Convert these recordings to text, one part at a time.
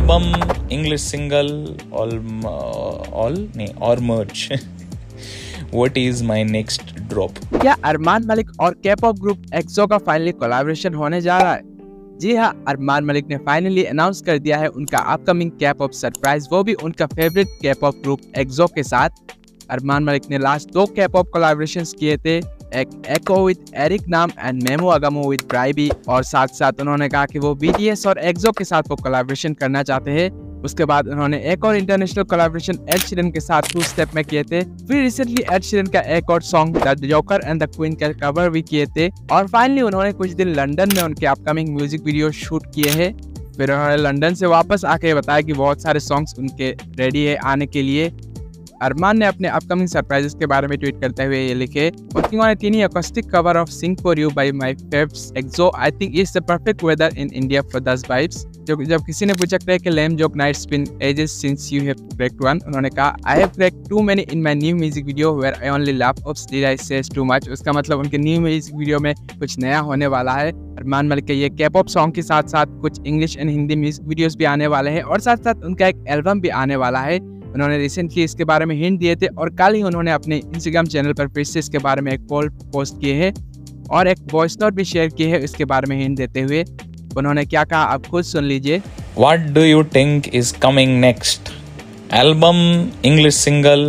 album, English single, or merch. What is my next drop? क्या अरमान मलिक और K-pop group एक्सो का finally collaboration होने जा रहा है? जी हाँ, अरमान मलिक ने फाइनली अनाउंस कर दिया है उनका अपकमिंग K-pop सरप्राइज, वो भी उनका फेवरेट K-pop ग्रुप एक्सो के साथ। अरमान मलिक ने लास्ट 2 K-pop कोलैबोरेशंस किए थे, एक echo with Eric Nam and मेमो अगामो विद ब्राइबी, और साथ साथ उन्होंने कहा कि वो BTS और एक्सो के साथ वो कोलैबोरेशन करना चाहते हैं। उसके बाद उन्होंने एक और इंटरनेशनल कोलैबोरेशन एड शीरन के साथ 2 स्टेप में किए थे। फिर रिसेंटली एड शीरन का एक और song the joker and the queen का कवर भी किए थे, और फाइनली उन्होंने कुछ दिन लंदन में उनके अपकमिंग म्यूजिक वीडियो शूट किए हैं। फिर उन्होंने लंदन से वापस आके बताया कि बहुत सारे सॉन्ग्स उनके रेडी है आने के लिए। अरमान ने अपने अपकमिंग सरप्राइजेस के बारे में ट्वीट करते हुए ये लिखे, working on a tiny acoustic cover of Sing for You by my faves EXO. I think it's the perfect weather in India for those vibes. जब किसी ने पूछा था कि lame joke nights been ages since you have cracked one, उन्होंने कहा I have cracked too many in my new music video where I only laugh. Oops, did I say too much? उसका मतलब उनके न्यू म्यूजिक वीडियो में कुछ नया होने वाला है। अरमान मलिक के ये K-pop सॉन्ग के साथ साथ कुछ English and Hindi music videos भी आने वाले हैं, और साथ साथ उनका एक एल्बम भी आने वाला है। उन्होंने रिसेंटली इसके बारे में हिंट दिए थे, और कल ही उन्होंने अपने इंस्टाग्राम चैनल पर फिर से इसके बारे में एक पोल पोस्ट किए हैं और एक वॉइस नोट भी शेयर किए हैं इसके बारे में हिंट देते हुए। उन्होंने क्या कहा आप खुद सुन लीजिए। What do you think is coming next? Album, English single,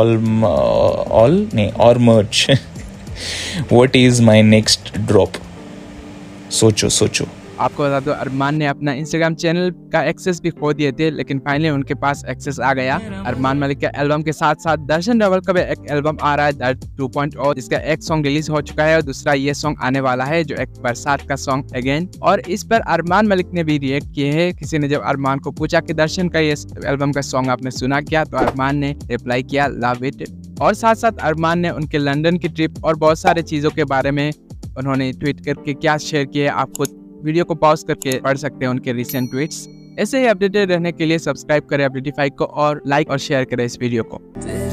or merch? What is my next drop? सोचो। आपको बता दो, अरमान ने अपना इंस्टाग्राम चैनल का एक्सेस भी खो दिए थे, लेकिन फाइनली उनके पास एक्सेस आ गया। अरमान मलिक के एल्बम के साथ साथ दर्शन रावल का भी एक एल्बम आ रहा है दर्द 2.0, जिसका एक सॉन्ग रिलीज हो चुका है और दूसरा ये सॉन्ग आने वाला है जो एक बरसात का सॉन्ग अगेन। और इस पर अरमान मलिक ने भी रिएक्ट किए हैं। किसी ने जब अरमान को पूछा कि दर्शन का ये एल्बम का सॉन्ग आपने सुना क्या, तो अरमान ने रिप्लाई किया लव इट। और साथ साथ अरमान ने उनके लंदन की ट्रिप और बहुत सारे चीजों के बारे में उन्होंने ट्वीट करके क्या शेयर किए, आप खुद वीडियो को पॉज करके पढ़ सकते हैं उनके रिसेंट ट्वीट्स। ऐसे ही अपडेटेड रहने के लिए सब्सक्राइब करें अपडेटिफाई को, और लाइक और शेयर करें इस वीडियो को।